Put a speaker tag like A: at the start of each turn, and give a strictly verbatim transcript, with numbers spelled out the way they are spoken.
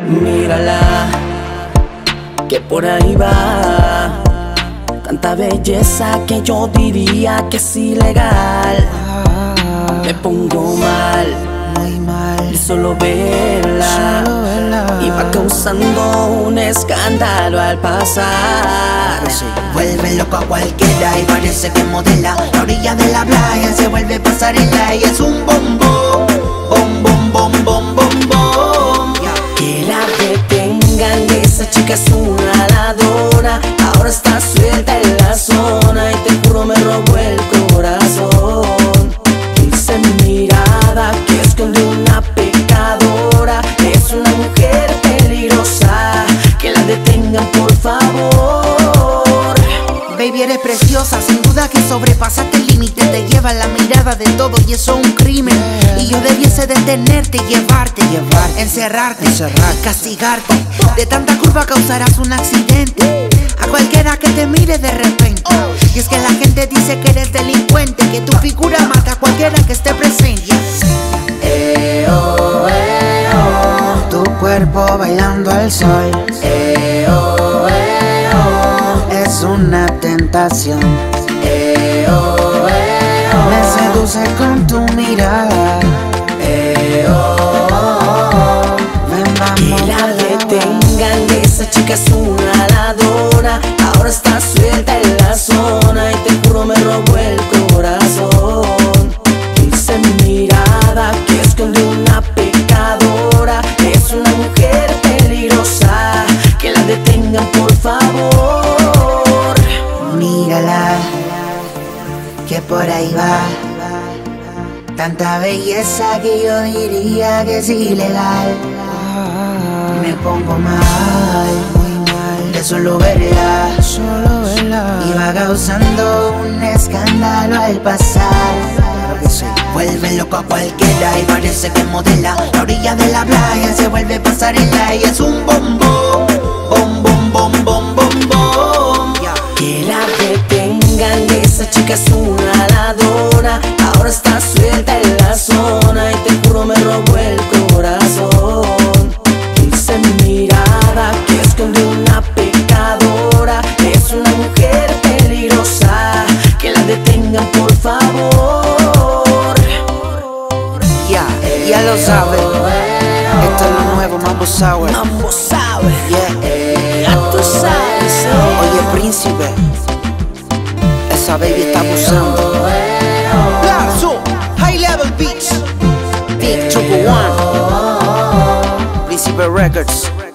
A: Mírala, que por ahí va. Tanta belleza que yo diría que es ilegal. Me pongo mal,
B: muy mal,
A: de solo verla,
B: solo verla.
A: y va causando un escándalo al pasar.
B: Sí. Vuelve loco a cualquiera y parece que modela. La orilla de la playa se vuelve pasarela y es un bombón, bom, bom, bom, bom, bom, bom.
A: Que la detengan, esa chica es una ladrona. Ahora está suelta en la zona y te juro me robó el corazón. Dice mi mirada que esconde una pecadora. Es una mujer peligrosa, que la detengan por favor.
B: Baby, eres preciosa, sin duda que sobrepasaste el límite. Te lleva la mirada de todo y eso es un crimen. Y yo debiese detenerte y llevarte, llevar, encerrarte, encerrar, castigarte. De tanta curva causarás un accidente a cualquiera que te mire de repente. Y es que la gente dice que eres delincuente, que tu figura mata a cualquiera que esté presente.
A: Eh, oh, eh, oh.
B: Tu cuerpo bailando al sol,
A: Eh, oh, eh, oh.
B: es una tentación.
A: Eh, oh, eh, oh.
B: Me seduce con tu mirada.
A: Eh, oh, oh.
B: Ven,
A: Que
B: vamos
A: la
B: a
A: detengan, esa chica es una ladrona. Ahora está suelta en la zona y te juro me robó el corazón. Dice mi mirada que esconde una pecadora. Es una mujer peligrosa, que la detengan por favor.
B: Mírala, que por ahí va. Tanta belleza que yo diría que es ilegal. Me pongo mal, muy mal, de solo verla, solo verla. Y va causando un escándalo al pasar. Vuelve loco a cualquiera y parece que modela. La orilla de la playa se vuelve pasarela y es un bombón, bom, bom, bom, bom, bom, bom.
A: Que la detengan, esa chica es una ladrona. Ahora está suelta en la zona y te juro me robó el corazón. Dice mi mirada que esconde una pecadora. Es una mujer peligrosa, que la detengan por favor.
B: Ya, ya lo saben. Esto es lo nuevo, Mambo Sour.
A: Mambo Sour,
B: Yeah.
A: ya tú sabes, eh.
B: Oye, príncipe, esa baby está abusando. Plazo, High Level Beats, Big Triple One, Príncipe Records.